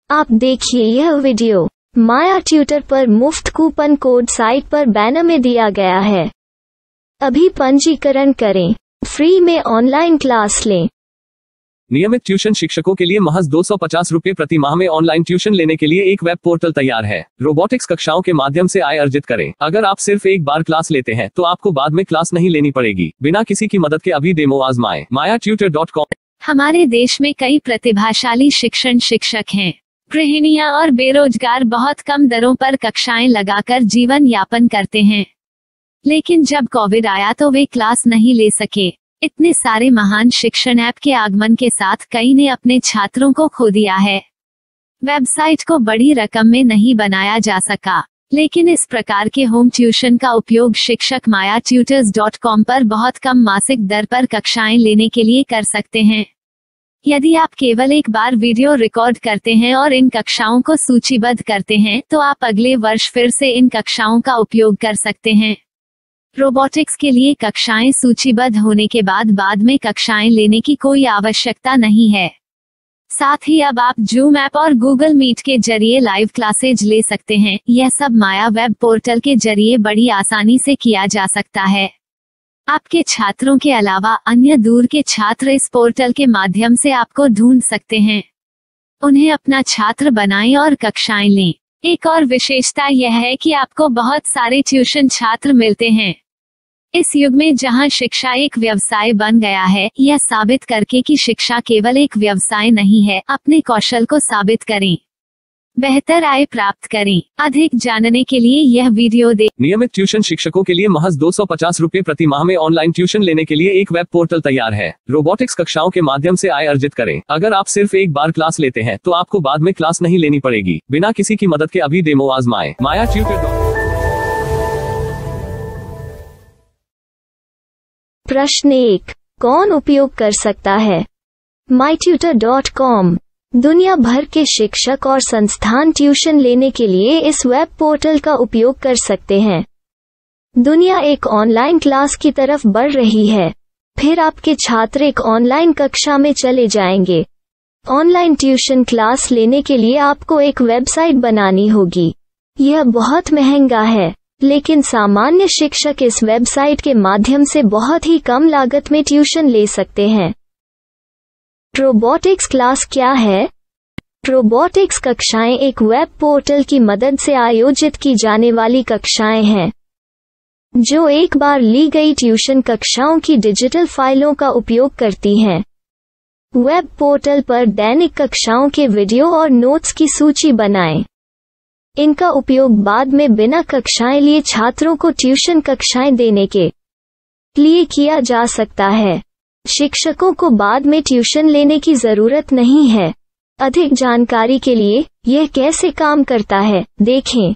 आप देखिए यह वीडियो माया ट्यूटर पर मुफ्त कूपन कोड साइट पर बैनर में दिया गया है। अभी पंजीकरण करें, फ्री में ऑनलाइन क्लास लें। नियमित ट्यूशन शिक्षकों के लिए महज 250 रुपये प्रति माह में ऑनलाइन ट्यूशन लेने के लिए एक वेब पोर्टल तैयार है। रोबोटिक्स कक्षाओं के माध्यम से आय अर्जित करें। अगर आप सिर्फ एक बार क्लास लेते हैं तो आपको बाद में क्लास नहीं लेनी पड़ेगी। बिना किसी की मदद के अभी डेमो आजमाएं। mayaTutor.com। हमारे देश में कई प्रतिभाशाली शिक्षक हैं। गृहिणियां और बेरोजगार बहुत कम दरों पर कक्षाएं लगाकर जीवन यापन करते हैं, लेकिन जब कोविड आया तो वे क्लास नहीं ले सके। इतने सारे महान शिक्षण ऐप के आगमन के साथ कई ने अपने छात्रों को खो दिया है। वेबसाइट को बड़ी रकम में नहीं बनाया जा सका, लेकिन इस प्रकार के होम ट्यूशन का उपयोग शिक्षक mayaTutors.com पर बहुत कम मासिक दर पर कक्षाएं लेने के लिए कर सकते हैं। यदि आप केवल एक बार वीडियो रिकॉर्ड करते हैं और इन कक्षाओं को सूचीबद्ध करते हैं तो आप अगले वर्ष फिर से इन कक्षाओं का उपयोग कर सकते हैं। रोबोटिक्स के लिए कक्षाएं सूचीबद्ध होने के बाद में कक्षाएं लेने की कोई आवश्यकता नहीं है। साथ ही अब आप जूम ऐप और गूगल मीट के जरिए लाइव क्लासेज ले सकते हैं। यह सब माया वेब पोर्टल के जरिए बड़ी आसानी से किया जा सकता है। आपके छात्रों के अलावा अन्य दूर के छात्र इस पोर्टल के माध्यम से आपको ढूंढ सकते हैं। उन्हें अपना छात्र बनाएं और कक्षाएं लें। एक और विशेषता यह है कि आपको बहुत सारे ट्यूशन छात्र मिलते हैं। इस युग में जहां शिक्षा एक व्यवसाय बन गया है, यह साबित करके कि शिक्षा केवल एक व्यवसाय नहीं है, अपने कौशल को साबित करें, बेहतर आय प्राप्त करें। अधिक जानने के लिए यह वीडियो देखें। नियमित ट्यूशन शिक्षकों के लिए महज 250 रुपये प्रति माह में ऑनलाइन ट्यूशन लेने के लिए एक वेब पोर्टल तैयार है। रोबोटिक्स कक्षाओं के माध्यम से आय अर्जित करें। अगर आप सिर्फ एक बार क्लास लेते हैं तो आपको बाद में क्लास नहीं लेनी पड़ेगी। बिना किसी की मदद के अभी डेमो आजमाएं। mayaTutor। प्रश्न 1, कौन उपयोग कर सकता है? myTutor.com। दुनिया भर के शिक्षक और संस्थान ट्यूशन लेने के लिए इस वेब पोर्टल का उपयोग कर सकते हैं। दुनिया एक ऑनलाइन क्लास की तरफ बढ़ रही है। फिर आपके छात्र एक ऑनलाइन कक्षा में चले जाएंगे। ऑनलाइन ट्यूशन क्लास लेने के लिए आपको एक वेबसाइट बनानी होगी। यह बहुत महंगा है, लेकिन सामान्य शिक्षक इस वेबसाइट के माध्यम से बहुत ही कम लागत में ट्यूशन ले सकते हैं। रोबोटिक्स क्लास क्या है? रोबोटिक्स कक्षाएं एक वेब पोर्टल की मदद से आयोजित की जाने वाली कक्षाएं हैं, जो एक बार ली गई ट्यूशन कक्षाओं की डिजिटल फाइलों का उपयोग करती हैं। वेब पोर्टल पर दैनिक कक्षाओं के वीडियो और नोट्स की सूची बनाएं। इनका उपयोग बाद में बिना कक्षाएं लिए छात्रों को ट्यूशन कक्षाएं देने के लिए किया जा सकता है। शिक्षकों को बाद में ट्यूशन लेने की जरूरत नहीं है। अधिक जानकारी के लिए यह कैसे काम करता है, देखें।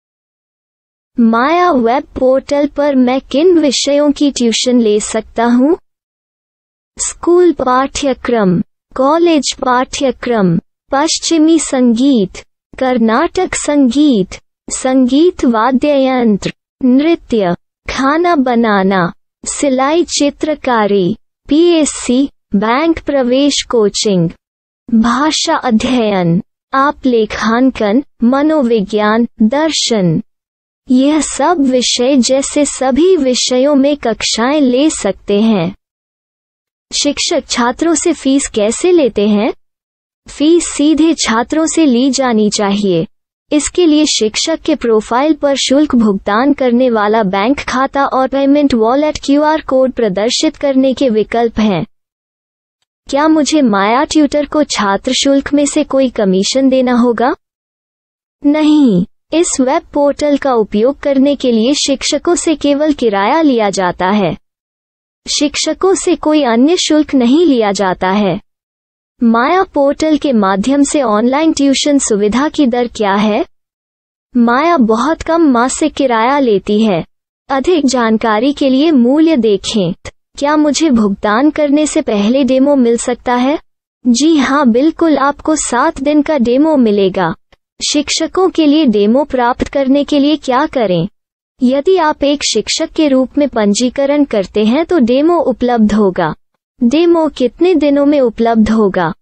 माया वेब पोर्टल पर मैं किन विषयों की ट्यूशन ले सकता हूँ? स्कूल पाठ्यक्रम, कॉलेज पाठ्यक्रम, पश्चिमी संगीत, कर्नाटक संगीत, संगीत वाद्य यंत्र, नृत्य, खाना बनाना, सिलाई चित्रकारी, PSC, बैंक प्रवेश कोचिंग, भाषा अध्ययन, आप लेखांकन, मनोविज्ञान, दर्शन। यह सब विषय जैसे सभी विषयों में कक्षाएं ले सकते हैं। शिक्षक छात्रों से फीस कैसे लेते हैं? फीस सीधे छात्रों से ली जानी चाहिए। इसके लिए शिक्षक के प्रोफाइल पर शुल्क भुगतान करने वाला बैंक खाता और पेमेंट वॉलेट QR कोड प्रदर्शित करने के विकल्प हैं। क्या मुझे माया ट्यूटर को छात्र शुल्क में से कोई कमीशन देना होगा? नहीं, इस वेब पोर्टल का उपयोग करने के लिए शिक्षकों से केवल किराया लिया जाता है। शिक्षकों से कोई अन्य शुल्क नहीं लिया जाता है। माया पोर्टल के माध्यम से ऑनलाइन ट्यूशन सुविधा की दर क्या है? माया बहुत कम मासिक किराया लेती है। अधिक जानकारी के लिए मूल्य देखें। क्या मुझे भुगतान करने से पहले डेमो मिल सकता है? जी हाँ, बिल्कुल, आपको 7 दिन का डेमो मिलेगा। शिक्षकों के लिए डेमो प्राप्त करने के लिए क्या करें? यदि आप एक शिक्षक के रूप में पंजीकरण करते हैं तो डेमो उपलब्ध होगा। डेमो कितने दिनों में उपलब्ध होगा?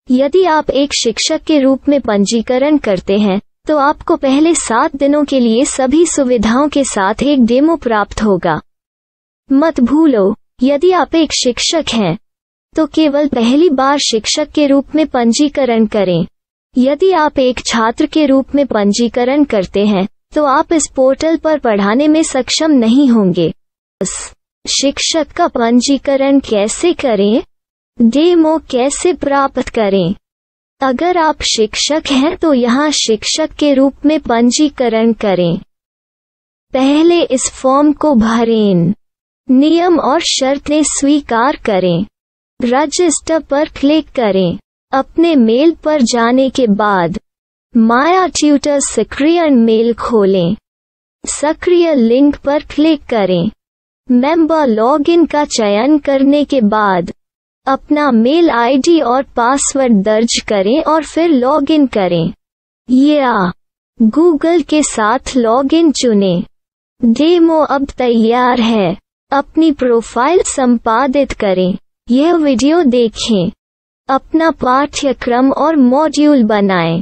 यदि आप एक शिक्षक के रूप में पंजीकरण करते हैं तो आपको पहले 7 दिनों के लिए सभी सुविधाओं के साथ एक डेमो प्राप्त होगा। मत भूलो, यदि आप एक शिक्षक हैं तो केवल पहली बार शिक्षक के रूप में पंजीकरण करें। यदि आप एक छात्र के रूप में पंजीकरण करते हैं तो आप इस पोर्टल पर पढ़ाने में सक्षम नहीं होंगे। शिक्षक का पंजीकरण कैसे करें? डेमो कैसे प्राप्त करें? अगर आप शिक्षक हैं तो यहाँ शिक्षक के रूप में पंजीकरण करें। पहले इस फॉर्म को भरें। नियम और शर्तें स्वीकार करें। रजिस्टर पर क्लिक करें। अपने मेल पर जाने के बाद माया ट्यूटर सक्रिय मेल खोलें। सक्रिय लिंक पर क्लिक करें। मेंबर लॉगिन का चयन करने के बाद अपना मेल आईडी और पासवर्ड दर्ज करें और फिर लॉगिन करें या गूगल के साथ लॉगिन चुनें। डेमो अब तैयार है। अपनी प्रोफाइल संपादित करें। यह वीडियो देखें। अपना पाठ्यक्रम और मॉड्यूल बनाएं।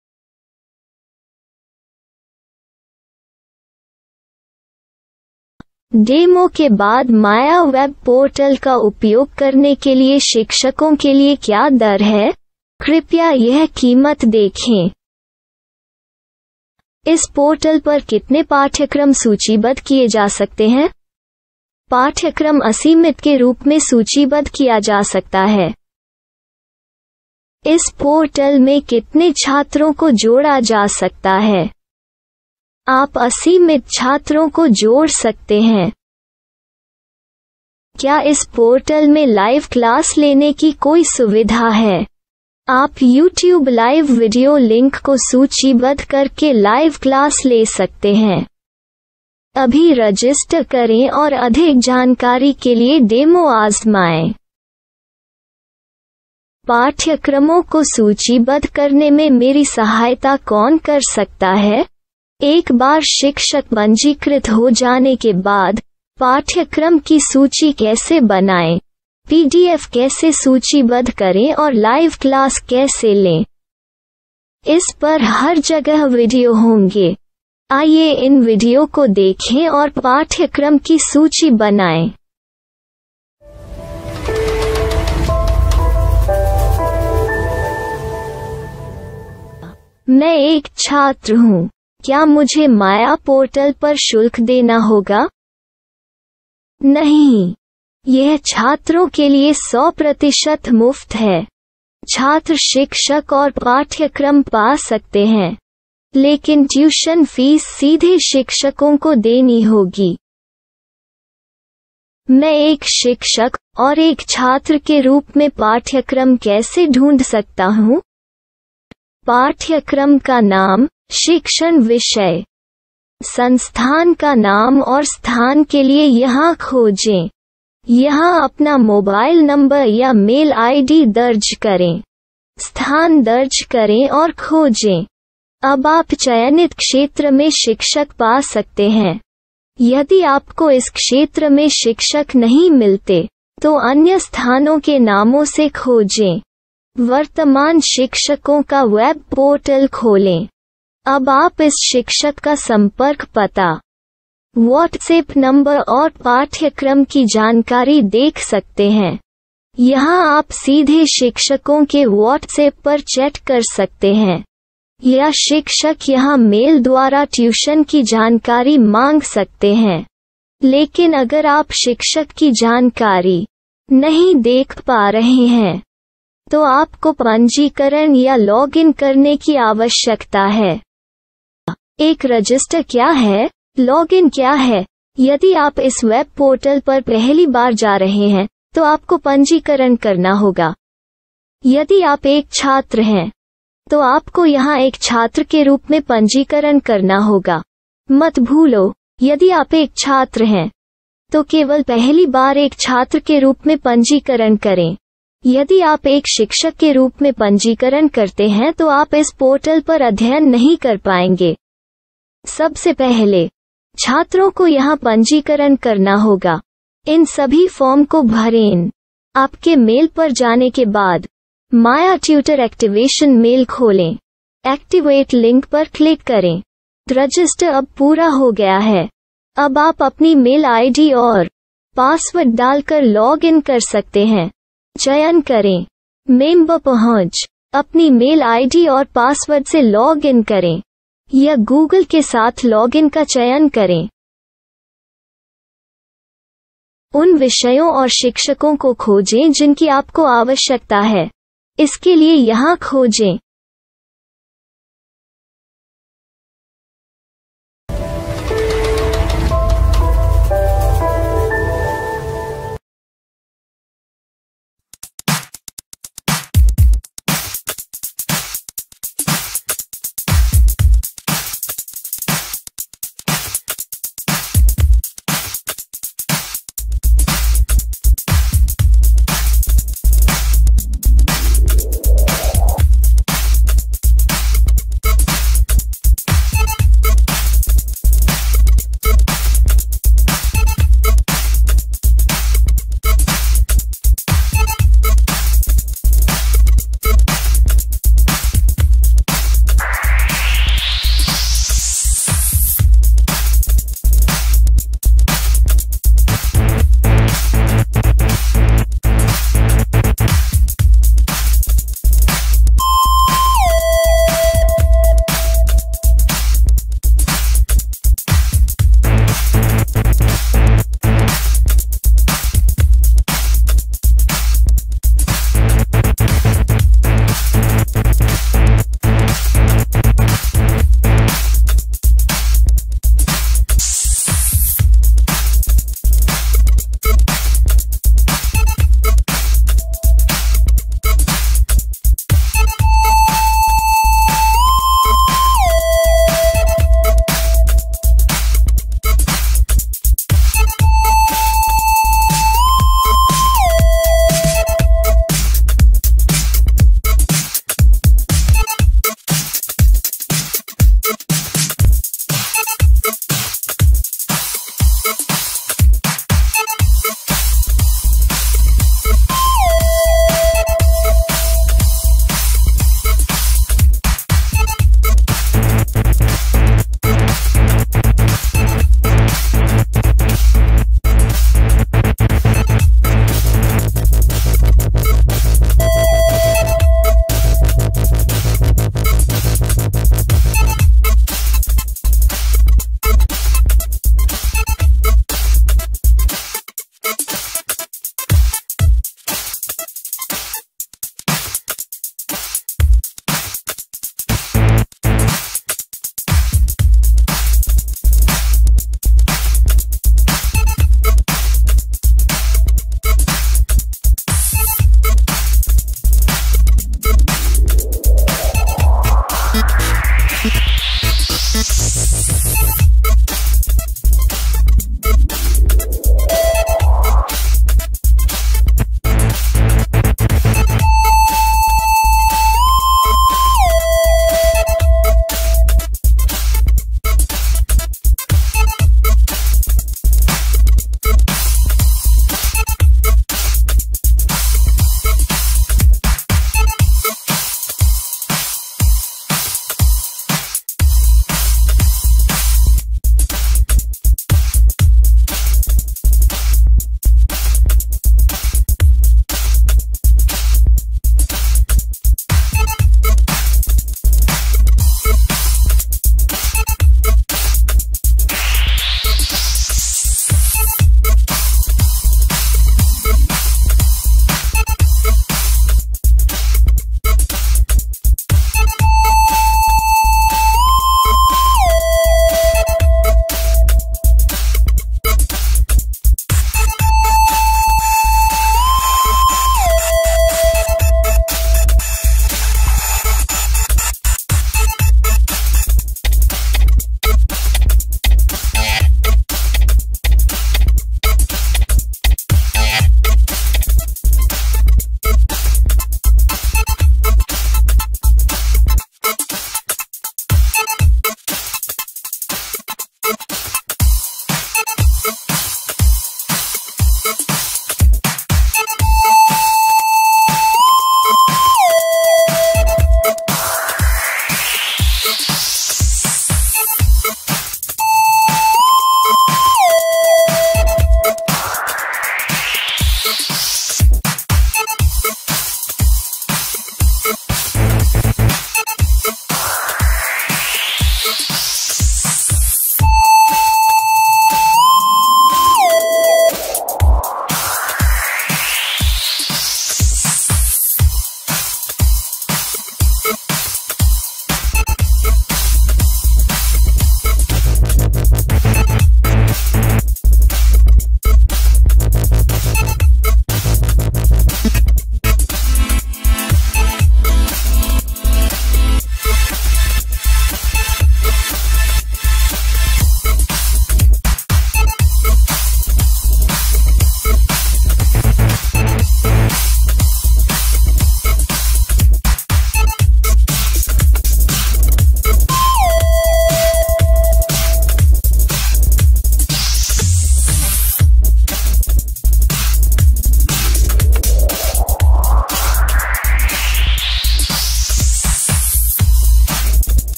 डेमो के बाद माया वेब पोर्टल का उपयोग करने के लिए शिक्षकों के लिए क्या दर है? कृपया यह कीमत देखें। इस पोर्टल पर कितने पाठ्यक्रम सूचीबद्ध किए जा सकते हैं? पाठ्यक्रम असीमित के रूप में सूचीबद्ध किया जा सकता है। इस पोर्टल में कितने छात्रों को जोड़ा जा सकता है? आप असीमित छात्रों को जोड़ सकते हैं। क्या इस पोर्टल में लाइव क्लास लेने की कोई सुविधा है? आप YouTube लाइव वीडियो लिंक को सूचीबद्ध करके लाइव क्लास ले सकते हैं। अभी रजिस्टर करें और अधिक जानकारी के लिए डेमो आजमाएं। पाठ्यक्रमों को सूचीबद्ध करने में मेरी सहायता कौन कर सकता है? एक बार शिक्षक पंजीकृत हो जाने के बाद पाठ्यक्रम की सूची कैसे बनाएं, PDF कैसे सूचीबद्ध करें और लाइव क्लास कैसे लें, इस पर हर जगह वीडियो होंगे। आइए इन वीडियो को देखें और पाठ्यक्रम की सूची बनाएं। मैं एक छात्र हूँ। क्या मुझे माया पोर्टल पर शुल्क देना होगा? नहीं, यह छात्रों के लिए 100% मुफ्त है। छात्र शिक्षक और पाठ्यक्रम पा सकते हैं, लेकिन ट्यूशन फीस सीधे शिक्षकों को देनी होगी। मैं एक शिक्षक और एक छात्र के रूप में पाठ्यक्रम कैसे ढूंढ सकता हूँ? पाठ्यक्रम का नाम, शिक्षण विषय, संस्थान का नाम और स्थान के लिए यहाँ खोजें। यहाँ अपना मोबाइल नंबर या मेल आईडी दर्ज करें। स्थान दर्ज करें और खोजें। अब आप चयनित क्षेत्र में शिक्षक पा सकते हैं। यदि आपको इस क्षेत्र में शिक्षक नहीं मिलते तो अन्य स्थानों के नामों से खोजें। वर्तमान शिक्षकों का वेब पोर्टल खोलें। अब आप इस शिक्षक का संपर्क पता, व्हाट्सएप नंबर और पाठ्यक्रम की जानकारी देख सकते हैं। यहाँ आप सीधे शिक्षकों के व्हाट्सएप पर चैट कर सकते हैं या शिक्षक यहाँ मेल द्वारा ट्यूशन की जानकारी मांग सकते हैं। लेकिन अगर आप शिक्षक की जानकारी नहीं देख पा रहे हैं तो आपको पंजीकरण या लॉगिन करने की आवश्यकता है। एक रजिस्टर क्या है? लॉगिन क्या है? यदि आप इस वेब पोर्टल पर पहली बार जा रहे हैं तो आपको पंजीकरण करना होगा। यदि आप एक छात्र हैं तो आपको यहाँ एक छात्र के रूप में पंजीकरण करना होगा। मत भूलो, यदि आप एक छात्र हैं तो केवल पहली बार एक छात्र के रूप में पंजीकरण करें। यदि आप एक शिक्षक के रूप में पंजीकरण करते हैं तो आप इस पोर्टल पर अध्ययन नहीं कर पाएंगे। सबसे पहले छात्रों को यहाँ पंजीकरण करना होगा। इन सभी फॉर्म को भरें। आपके मेल पर जाने के बाद माया ट्यूटर एक्टिवेशन मेल खोलें। एक्टिवेट लिंक पर क्लिक करें। रजिस्टर अब पूरा हो गया है। अब आप अपनी मेल आईडी और पासवर्ड डालकर लॉग इन कर सकते हैं। चयन करें मेंबर पहुंच। अपनी मेल आईडी और पासवर्ड से लॉग इन करें या गूगल के साथ लॉग इन का चयन करें। उन विषयों और शिक्षकों को खोजें जिनकी आपको आवश्यकता है। इसके लिए यहाँ खोजें।